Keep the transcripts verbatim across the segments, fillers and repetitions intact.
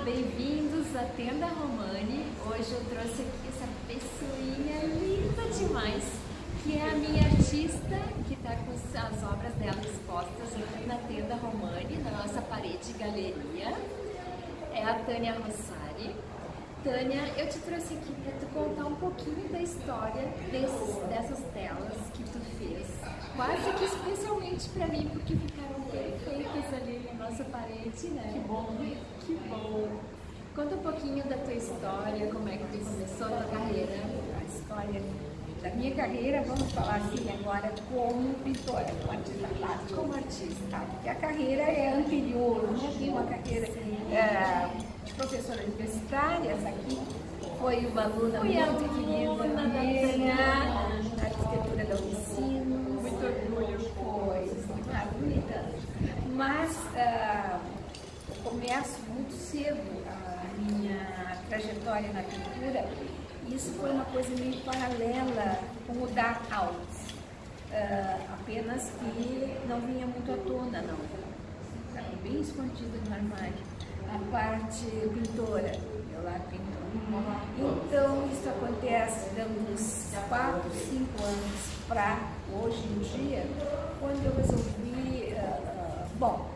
bem-vindos à Tenda Romani. Hoje eu trouxe aqui essa pessoinha linda demais, que é a minha artista, que está com as obras dela expostas aqui na Tenda Romani, na nossa parede galeria. É a Tânia Rossari. Tânia, eu te trouxe aqui para tu contar um pouquinho da história desses, dessas telas que tu fez, quase que especialmente para mim, porque ficaram perfeitas ali na nossa parede, né? Que bom, que bom! Conta um pouquinho da tua história, como é que tu começou a tua carreira. A história da minha carreira, vamos falar assim agora, como pintora, como artista plástica. Como artista. Porque a carreira é anterior, eu já tinha uma carreira é, de professora universitária, essa aqui foi uma aluna Fui muito querida aluna minha, da na arquitetura da Unicino. Muito orgulho. Foi, muito bonita. Mas uh, eu começo muito cedo a minha trajetória na pintura. Isso foi uma coisa meio paralela com o dar aulas, uh, apenas que não vinha muito à tona, não. Estava bem escondida no armário. A parte pintora, eu lá pinto. Então, isso acontece dando uns quatro, cinco anos para hoje em dia, quando eu resolvi, uh, uh, bom,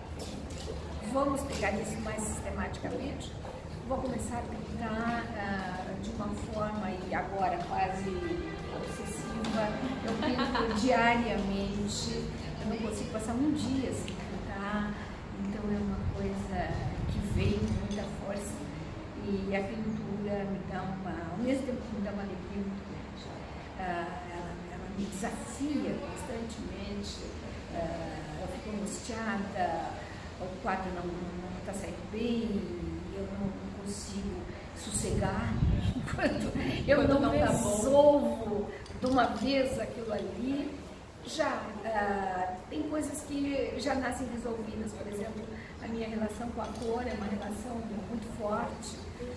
vamos pegar isso mais sistematicamente. Vou começar a pintar uh, de uma forma, e agora quase obsessiva. Eu pinto diariamente, eu não consigo passar um dia sem pintar, então é uma coisa que vem com muita força. E a pintura me dá uma, ao mesmo tempo que me dá uma alegria muito grande. Uh, ela, ela me desafia constantemente, uh, eu fico angustiada, o quadro não está saindo bem, eu não consigo sossegar enquanto eu não, não resolvo de uma vez aquilo ali. Já uh, tem coisas que já nascem resolvidas, por exemplo, a minha relação com a cor é uma relação muito forte.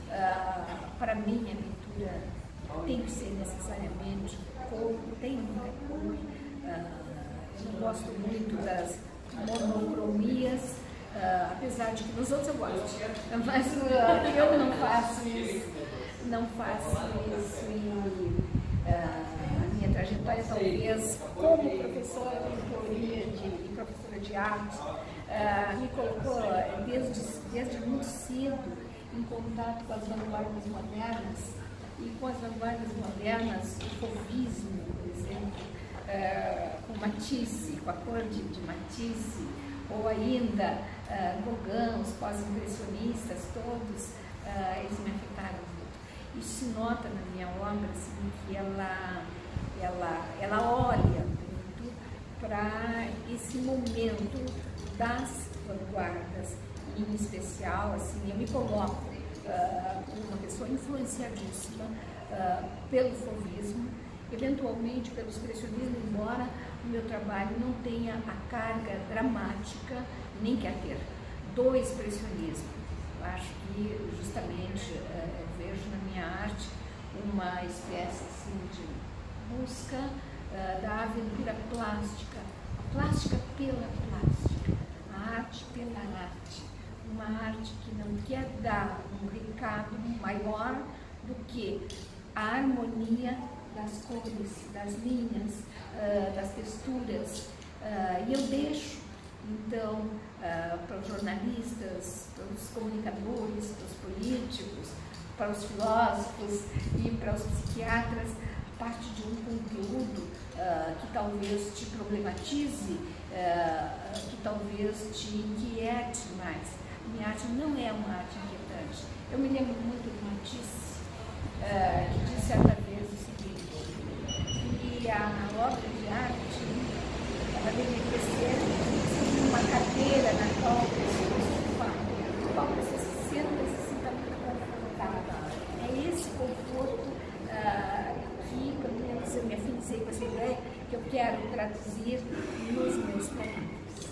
Uh, para mim, a pintura tem que ser necessariamente cor, tem muita cor. Uh, eu não gosto muito das monocromias. Uh, apesar de que nos outros eu gosto, mas uh, eu não faço isso, não faço isso e uh, a minha trajetória talvez como professora de teoria e professora de arte uh, me colocou desde, desde muito cedo em contato com as vanguardas modernas e com as vanguardas modernas, o fauvismo, por exemplo, uh, com Matisse, com a cor de, de Matisse, ou ainda uh, Gauguin, os pós-impressionistas, todos, uh, eles me afetaram muito. Isso se nota na minha obra, assim, que ela, ela, ela olha muito para esse momento das vanguardas, em especial, assim, eu me coloco uh, como uma pessoa influenciadíssima uh, pelo fauvismo, eventualmente pelo expressionismo, embora o meu trabalho não tenha a carga dramática, nem quer ter, do expressionismo. Eu acho que justamente uh, vejo na minha arte uma espécie assim, de busca uh, da aventura plástica, a plástica pela plástica, a arte pela arte, uma arte que não quer dar um recado maior do que a harmonia das cores, das linhas, uh, das texturas, uh, e eu deixo, então, uh, para os jornalistas, para os comunicadores, para os políticos, para os filósofos e para os psiquiatras, parte de um conteúdo uh, que talvez te problematize, uh, que talvez te inquiete mais. Minha arte não é uma arte inquietante. Eu me lembro muito de Matisse, uh, que disse certa vez o seguinte: e a obra de arte, ela deveria ser uma cadeira na qual a pessoa sofá, na qual a pessoa se senta e se sinta muito confortável. É esse conforto uh, que, pelo menos, eu me afinizei com essa ideia, que eu quero traduzir nos meus trabalhos.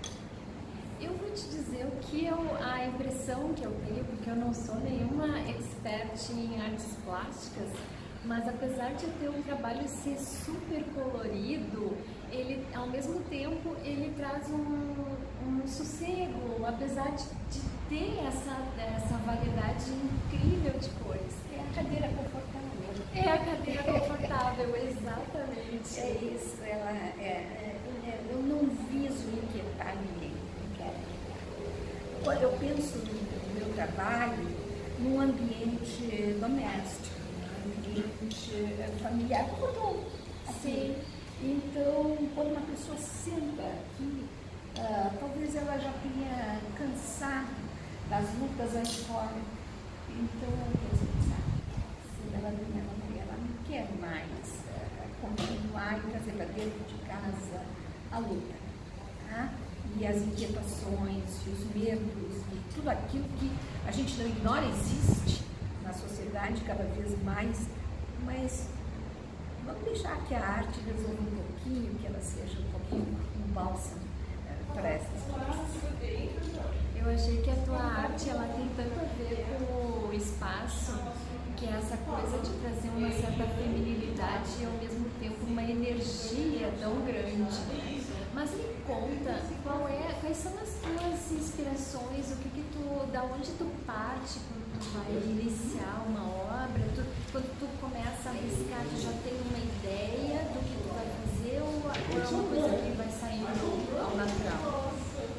Eu vou te dizer o que eu, a impressão que eu tenho, porque eu não sou nenhuma expert em artes plásticas, mas apesar de ter um trabalho ser super colorido, ele, ao mesmo tempo, ele traz um, um sossego, apesar de, de ter essa, essa variedade incrível de cores. É a cadeira confortável. É a cadeira confortável, exatamente. É isso, ela é, é, eu não viso inquietar ninguém. Quando eu penso no meu trabalho, num ambiente doméstico, num ambiente familiar, como assim. Então, quando uma pessoa senta aqui, uh, talvez ela já tenha cansado das lutas aí fora. Então, ela pensa, se ela não, ela não quer mais uh, continuar e trazer para dentro de casa a luta, tá? E as inquietações, e os medos, e tudo aquilo que a gente não ignora existe na sociedade cada vez mais, mas vamos deixar que a arte resolva um pouquinho, que ela seja um pouquinho um bálsamo uh, para essas coisas. Eu achei que a tua arte ela tem tanto a ver com o espaço, que é essa coisa de trazer uma certa feminilidade e ao mesmo tempo uma energia tão grande. Mas me conta, qual é, quais são as tuas inspirações, o que que tu, da onde tu parte quando tu vai iniciar uma obra, tu, quando tu começa a riscar, tu já tem uma ideia do que tu vai fazer ou, ou é uma coisa que vai saindo ao natural?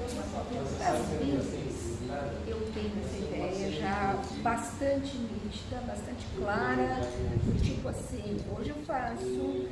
Às vezes eu tenho essa ideia já bastante nítida, bastante clara, tipo assim, hoje eu faço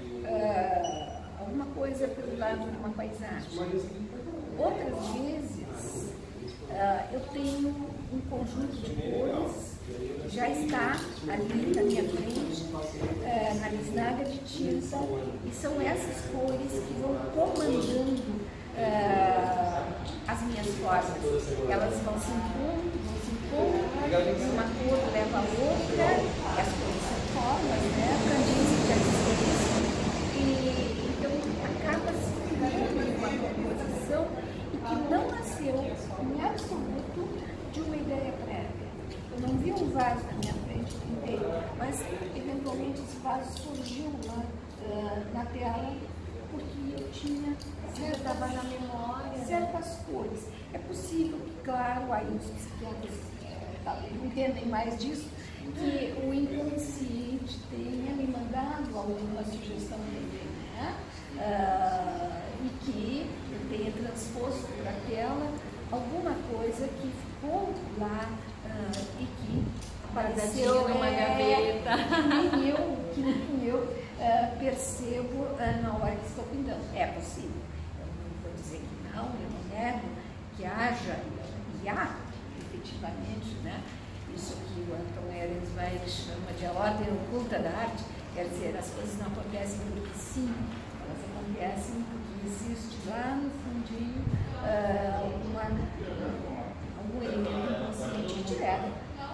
uh, alguma coisa pelo lado de uma paisagem. Outras vezes uh, eu tenho um conjunto de cores que já está ali na minha frente, uh, na bisnaga de tinta, e são essas cores que vão comandando Uh, as minhas formas. Elas vão se impondo, vão se impondo, uma cor leva a outra, e as cores são formas, né? A Candice já disse isso, e então acaba se criando uma composição que não nasceu em absoluto de uma ideia prévia. Eu não vi um vaso na minha frente inteiro, mas eventualmente esse vaso surgiu lá uh, na tela porque eu tinha estava na memória certas cores. É possível que, claro, aí os psiquiatras é, entendem mais disso, que o inconsciente tenha me mandado alguma sugestão também, né? Ah, e que eu tenha transposto para aquela alguma coisa que ficou lá ah, e que apareceu numa é, gaveta. Que nem eu, que nem eu uh, percebo uh, na hora que estou pintando. É possível. Eu não vou dizer que não, eu não nego que haja, e há, efetivamente, né? Isso que o Anton Ehrensweig chama de a ordem oculta da arte, quer dizer, as coisas não acontecem porque sim, elas acontecem porque existe lá no fundinho uh, uma, algum elemento inconsciente direto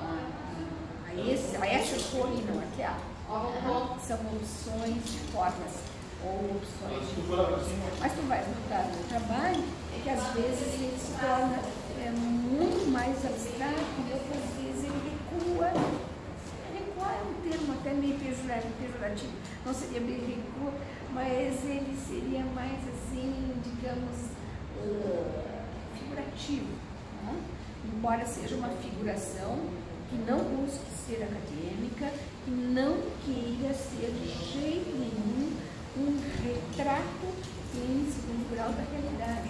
a, esse, a essa cor e não aquela. São opções de formas ou opções de cores. Mas tu vais notar no trabalho que às vezes ele se torna é, muito mais abstrato e outras vezes ele recua. Recuar é um termo até meio pejorativo, não seria bem recua, mas ele seria mais assim, digamos, uh, figurativo. Né? Embora seja uma figuração que não busque ser acadêmica, que não queira ser de jeito nenhum um retrato em segundo grau da realidade.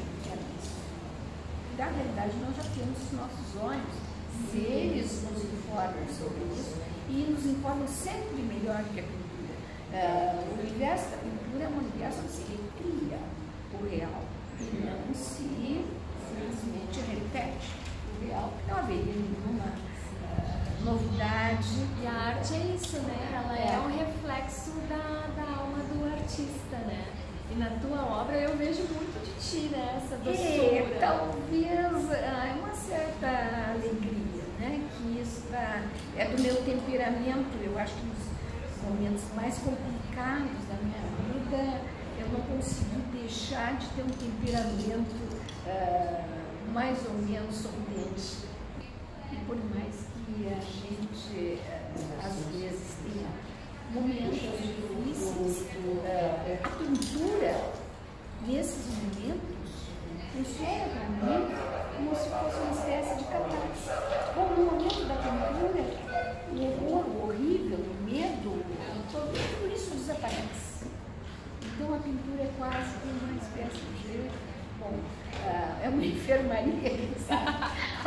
Da realidade nós já temos os nossos olhos, se eles nos informam sobre isso e nos informam sempre melhor que a pintura. Uh, o universo da pintura é um universo que se recria o real e não se simplesmente repete o real, porque não haveria nenhuma uh, novidade. E a arte é isso, né? Ela é, é um reflexo da, da alma do artista, né? E na tua obra eu vejo muito de ti, né? Essa doçura. É, talvez é uma certa alegria, né? Que isso tá, é do meu temperamento. Eu acho que nos momentos mais complicados da minha vida eu não consegui deixar de ter um temperamento uh, mais ou menos sorridente. E por mais que a gente uh, às vezes tenha momentos difíceis, uh, a pintura, nesses momentos, funciona para mim como se fosse uma espécie de catarse. Bom, no momento da pintura, o horror, o horrível, o medo, tudo isso desaparece. Então a pintura é quase como uma espécie de, bom, uh, é uma enfermaria, sabe?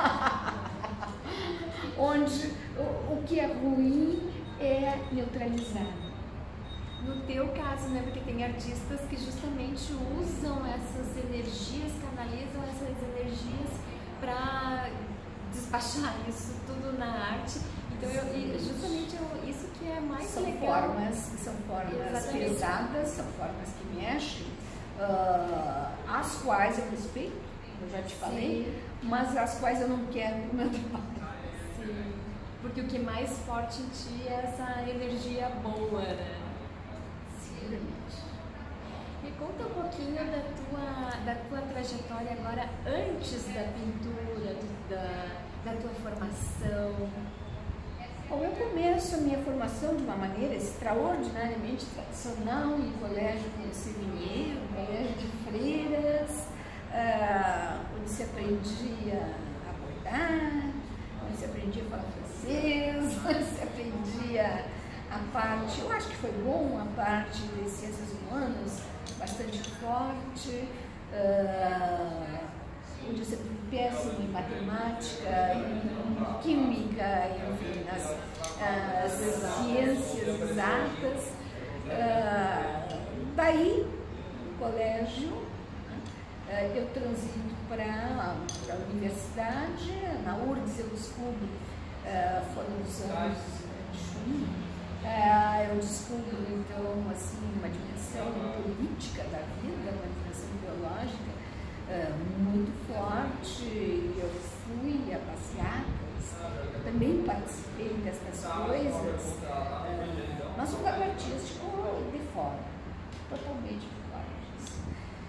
Onde o, o que é ruim é neutralizado. No teu caso, né, porque tem artistas que justamente usam essas energias, canalizam essas energias para despachar isso tudo na arte. Então, eu, e justamente eu, isso que é mais são legal. Formas, são formas Exatamente. pesadas, são formas que mexem, uh, as quais eu respeito, eu já te falei, sim, mas as quais eu não quero no meu trabalho. Sim, porque o que é mais forte em ti é essa energia boa, né? Me conta um pouquinho da tua, da tua trajetória agora antes da pintura, do, da, da tua formação. Bom, eu começo a minha formação de uma maneira extraordinariamente tradicional em colégio como Sevigné, um colégio de freiras, uh, onde se aprendia a bordar, onde se aprendia a falar francês, onde se aprendia a parte, eu acho que foi bom, a parte de ciências humanas, bastante forte, uh, onde você pensa em matemática, em química, enfim, nas uh, ciências exatas. Uh, daí, no colégio, uh, eu transito para a universidade, na U R G S eu descubro, uh, foram os anos de junho. Uh, eu descubro, então, assim, uma dimensão política da vida, uma dimensão biológica uh, muito forte. Eu fui a passeatas, eu também participei destas coisas, uh, mas o lado artístico de fora, totalmente de fora disso.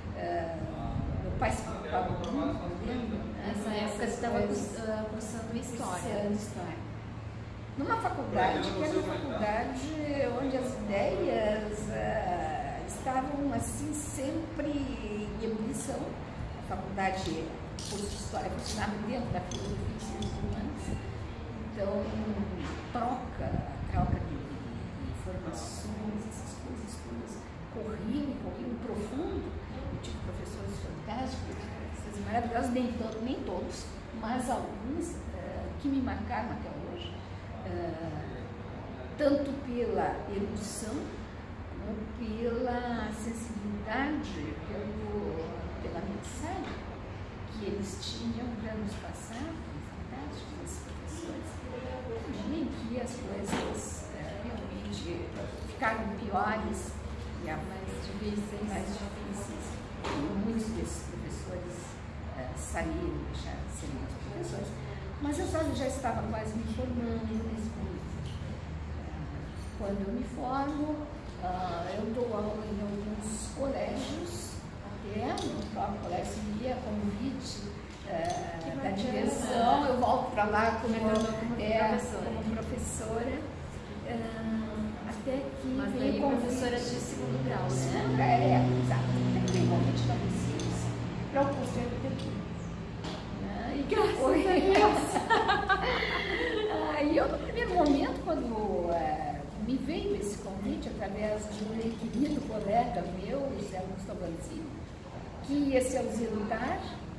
Uh, meu pai se preocupava muito, lembra? Nessa época você estava cursando história. Cursando história. Numa faculdade, que era uma faculdade onde as ideias uh, estavam assim sempre em ebulição. A faculdade, curso de história, funcionava dentro da filosofia e ciências humanas. Então, troca, troca de, de informações, essas coisas todas corriam, corriam profundo. Eu tive professores fantásticos, professores maravilhosos, nem, to nem todos, mas alguns uh, que me marcaram até hoje. Uh, tanto pela erudição, como pela sensibilidade, pelo, pela mensagem que eles tinham para nos passar, fantásticos, esses professores. Imaginem que as coisas uh, realmente ficaram piores e mais difíceis, mais difíceis. E muitos desses professores uh, saíram, deixaram de ser meus professores. Mas eu só já estava quase me formando nesse momento. Quando eu me formo, uh, eu dou aula em alguns colégios, até no próprio colégio Sevigné, convite uh, da direção, eu volto para lá como, como, é, professora. como professora, uh, até que Mas veio aí, convite, professora de segundo grau, né? É, é, exato. Até que veio convite da Lucides para o curso de arquitetura. Graças a Deus! E eu, no primeiro momento, quando uh, me veio esse convite, através de um querido colega meu, José Augusto Avanzini, que ia se ausentar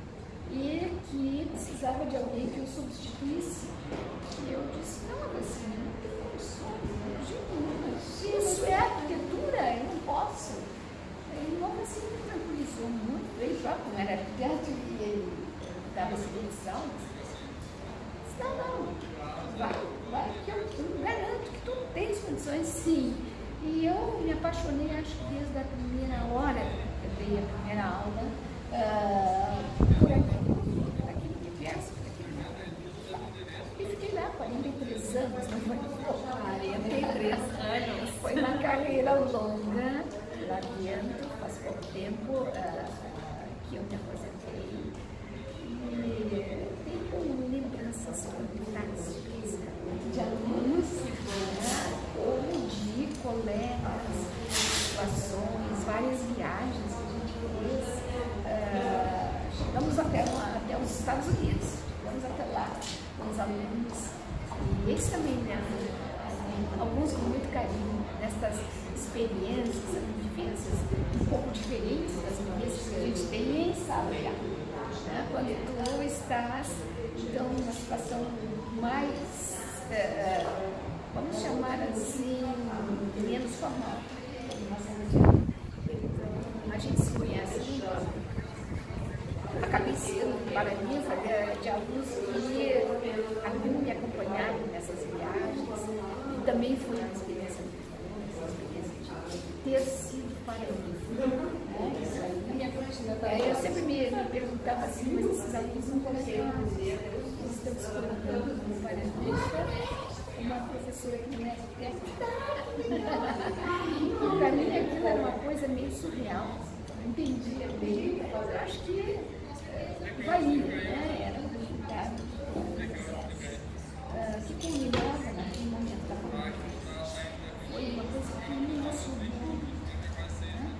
e que precisava de alguém que o substituísse. E eu disse, não, Avanzini, não tem condições, isso é arquitetura, eu não posso. Ele logo assim me tranquilizou muito, ele próprio não era arquiteto e ele dava seguintes aulas. Disse, não, não, vai, vai, que eu, eu garanto que tu tens condições, sim. E eu me apaixonei, acho que desde a primeira hora que eu dei a primeira aula, uh, por aquilo, por aquele universo, por aquele mundo. E fiquei lá quarenta e três anos, não foi? quarenta e três anos. Foi uma carreira longa lá dentro, faz pouco tempo uh, que eu me aposentei. E tenho lembranças fantásticas de alunos, né, ou de colegas, situações, várias viagens que a gente fez. Uh, chegamos até, até os Estados Unidos. Vamos até lá com os alunos. E eles também, né? Alguns com muito carinho nestas experiências, vivências um pouco diferentes das vivências que a gente tem em sala de aula. Né? Quando tu estás, então, numa situação mais, é, vamos chamar assim, menos formal. A gente se conhece. Acabei sendo paraninfa de, de alunos que haviam me acompanhado nessas viagens. E também foi uma experiência muito boa, uma experiência de ter sido paraninfa. É, eu sempre me, me perguntava assim, mas esses alunos não conseguem dizer, eles estão se colocando como paraninfa. Uma professora que não é arquiteta. E para mim aquilo era uma coisa meio surreal. Não entendia bem, mas eu acho que valia, né? Era um resultado uh, que culminava naquele momento da formação. Foi uma coisa que me emocionou. Né?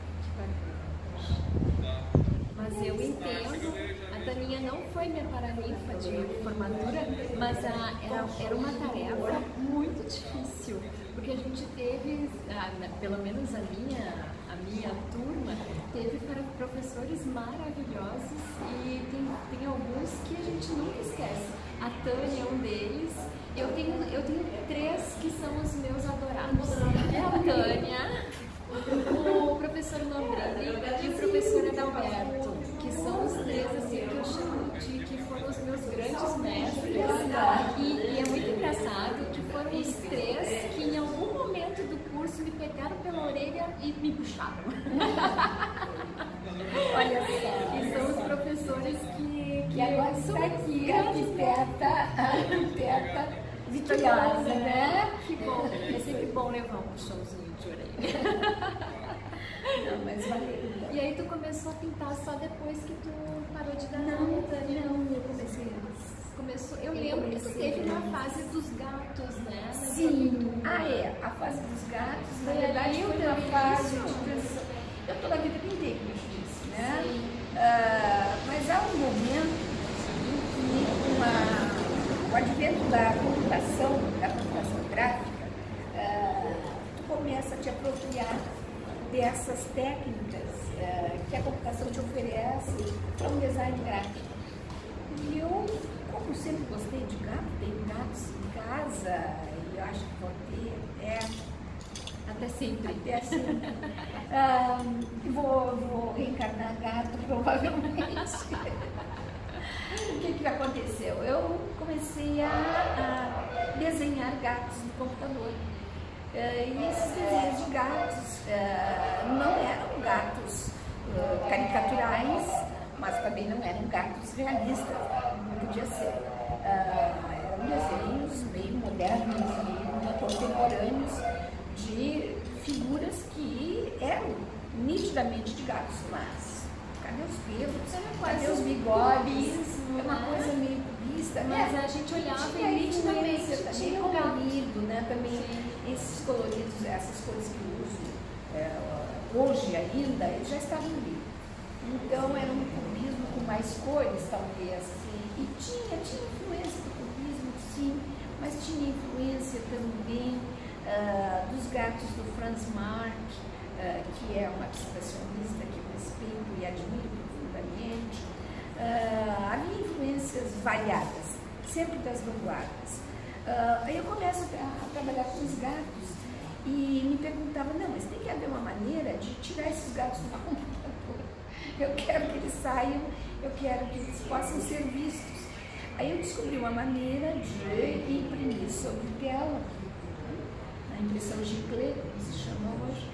Mas eu entendo. A Taninha não foi minha paraninfa de formatura, mas a, era, era uma tarefa muito difícil, porque a gente teve, a, pelo menos a minha, a minha turma, teve para professores maravilhosos e tem, tem alguns que a gente nunca esquece. A Tânia é um deles. Eu tenho, eu tenho três que são os meus adorados. A Tânia, o professor Lambrini e o professor Adalberto, que são os três assim, que eu chamo de que foram os meus grandes mestres. E, e é muito engraçado que foram os três que em algum momento do curso me pegaram pela orelha e me puxaram. Olha só. E são os professores que, que e agora está aqui, arquiteta, arquiteta vitoriosa, né? Que bom. É sempre bom levar um puxãozinho de orelha. Não, mas valeu. E aí tu começou a pintar só depois que tu parou de dar Não, aula, Tânia? não, eu comecei antes. Começou, eu lembro que tu teve uma fase dos gatos, né? Sim, ah é, a fase dos gatos, na verdade foi uma fase de transição. Eu toda a vida pintei, como eu disse, né? Uh, mas há um momento em que uma, o advento da computação, da computação gráfica, uh, tu começa a te apropriar dessas técnicas uh, que a computação te oferece para um design gráfico. E eu, como sempre gostei de gato, tenho gatos em casa, e eu acho que vou ter até, até sempre. Até sempre. uh, vou, vou reencarnar gato, provavelmente. O que que aconteceu? Eu comecei a, a desenhar gatos no computador. Uh, e esses desenhos de gatos uh, não eram gatos uh, caricaturais, mas também não eram gatos realistas, não podia ser. Uh, eram desenhos meio modernos e contemporâneos de figuras que eram nitidamente de gatos, mas cadê os pelos? Cadê os bigodes? É uma coisa meio cubista. Mas a gente olhava e nitidamente tinha um colorido, né? Também sim. Esses coloridos, essas cores que eu uso é, hoje ainda, eles já estavam ali. Então era um cubismo com mais cores, talvez. E tinha, tinha influência do cubismo, sim, mas tinha influência também uh, dos gatos do Franz Marc, uh, que é um abstracionista que eu respeito e admiro profundamente. Uh, havia influências variadas, sempre das vanguardas. Uh, aí eu começo a, a trabalhar com os gatos e me perguntava, não, mas tem que haver uma maneira de tirar esses gatos do computador. Eu quero que eles saiam, eu quero que eles possam ser vistos. Aí eu descobri uma maneira de imprimir sobre tela, a impressão giclée, como se chama hoje,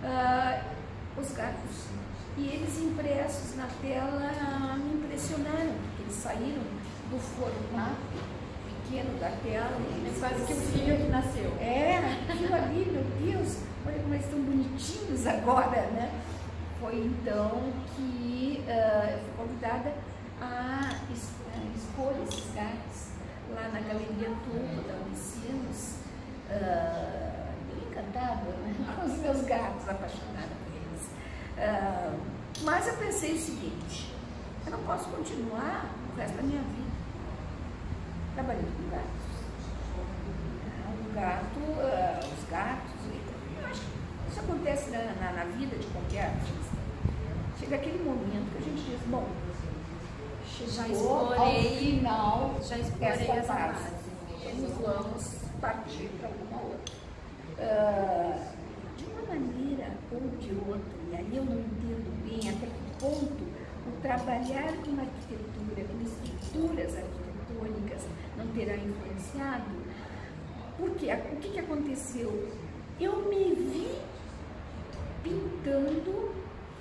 uh, os gatos. E eles impressos na tela me impressionaram, porque eles saíram do formato pequeno da tela. É quase que o filho que nasceu. É, aquilo ali, meu Deus, olha como eles estão bonitinhos agora, né? Foi então que uh, eu fui convidada a expor esses gatos lá na Galeria Tubo da Unicinos. Uh, eu encantada, né? Com os meus gatos, apaixonada por eles. Uh, mas eu pensei o seguinte, Eu não posso continuar o resto da minha vida trabalhando com gatos. O gato, uh, os gatos, eu acho que isso acontece na, na, na vida de qualquer artista. Chega aquele momento que a gente diz, bom, já explorei, ao final já explorei essa fase. fase. Vamos, vamos partir para alguma outra. Uh, de uma maneira ou de outra, e aí eu não entendo bem até que ponto o trabalhar com arquitetura, com estruturas arquitetônicas não terá influenciado. Porque o que, que aconteceu? Eu me vi pintando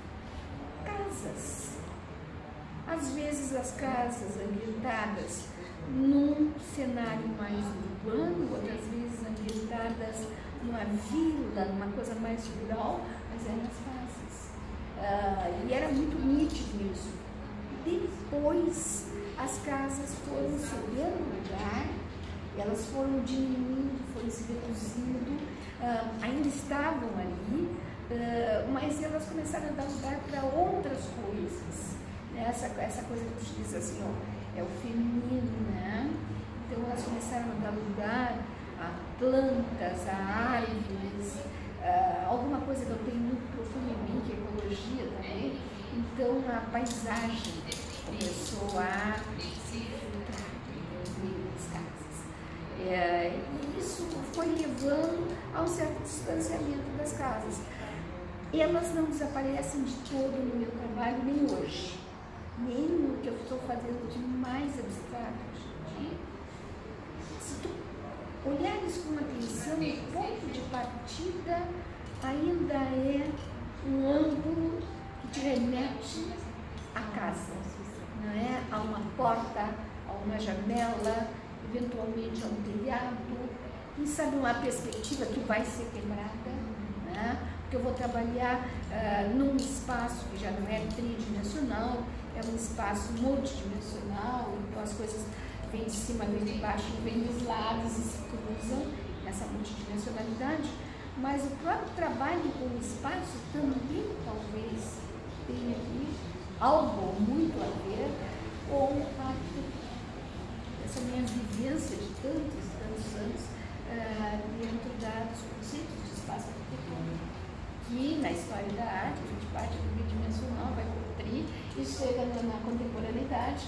casas. Às vezes as casas ambientadas num cenário mais urbano, outras vezes ambientadas numa vila, numa coisa mais rural, mas eram as casas. Uh, e era muito nítido isso. Depois as casas foram cedendo lugar, elas foram diminuindo, foram se reduzindo, uh, ainda estavam ali, uh, mas elas começaram a dar lugar para outras coisas. Essa, essa coisa que tu diz assim, ó, é o feminino, né? Então elas começaram a dar lugar a plantas, a árvores, uh, alguma coisa que eu tenho muito profundo em mim, que é ecologia também. Então a paisagem começou a se filtrar no meio das casas. É, e isso foi levando a um certo distanciamento das casas. Elas não desaparecem de todo no meu trabalho, nem hoje. Nem no que eu estou fazendo de mais abstrato hoje em dia. Se tu olhares com atenção, o ponto de partida ainda é um ângulo que te remete à casa, não é? A uma porta, a uma janela, eventualmente a um telhado, quem sabe uma perspectiva que vai ser quebrada, né? Porque eu vou trabalhar uh, num espaço que já não é tridimensional, é um espaço multidimensional, então as coisas vêm de cima, vêm de baixo, vêm dos lados e se cruzam nessa multidimensionalidade, mas o próprio trabalho com o espaço também talvez tenha aqui algo muito a ver com a arquitetura. Essa minha vivência de tantos e tantos anos uh, dentro da, dos conceitos de espaço arquitetônico, que na história da arte a gente parte do bidimensional, vai para o tri e chega na, na contemporaneidade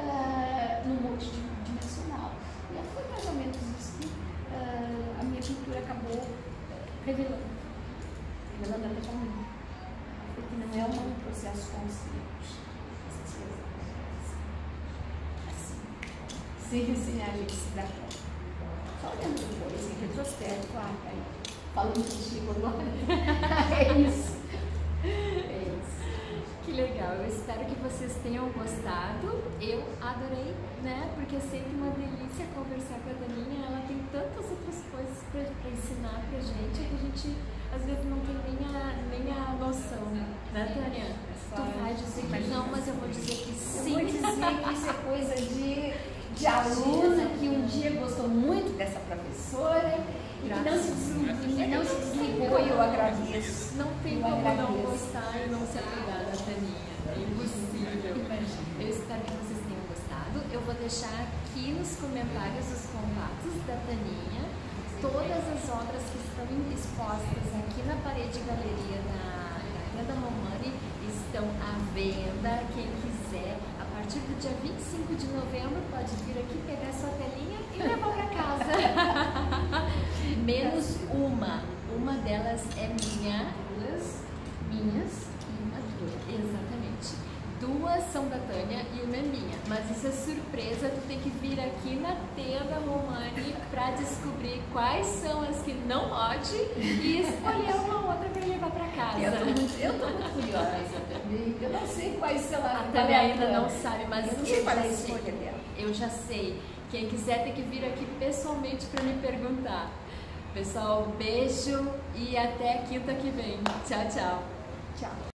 uh, no multidimensional. E foi mais ou menos isso que uh, a minha pintura acabou revelando, revelando até para mim, porque não é um processo consciente. Essas coisas assim, sem, sem a gente se dar conta. Só olhando depois, em retrospecto, claro, aí, falando contigo agora. É isso. É isso. Que legal, eu espero que vocês tenham gostado. Eu adorei, né? Porque é sempre uma delícia conversar com a Taninha. Ela tem tantas outras coisas para ensinar pra gente que a gente às vezes não tem nem a, nem a noção, né, Tânia? Tu vai dizer que não, mas eu vou dizer que sim. Eu vou dizer que isso é coisa de, de aluna que um dia gostou muito dessa professora e que não se desligou, não se desligou e eu agradeço. Não tem como não gostar e não se apegar da Taninha. É impossível. Eu espero que vocês tenham gostado. Eu vou deixar aqui nos comentários os contatos da Taninha. Todas as obras que estão expostas aqui na parede galeria da, da Renda Romani estão à venda. Quem quiser, a partir do dia vinte e cinco de novembro, pode vir aqui pegar sua telinha e levar para casa. Menos uma. Uma delas é minha. Duas minhas e uma tua. Exatamente. Duas são da Tânia e uma é minha. Mas isso é surpresa, tu tem que vir aqui na Tenda Romani para descobrir quais são as que não pode e escolher uma outra para levar para casa. Eu tô muito, eu tô muito curiosa também. Eu não sei quais são as. A Tânia ainda não sabe, mas eu não sei eu qual é já a sei. escolha dela. Eu já sei. Quem quiser tem que vir aqui pessoalmente para me perguntar. Pessoal, beijo e até quinta que vem. Tchau, tchau. Tchau.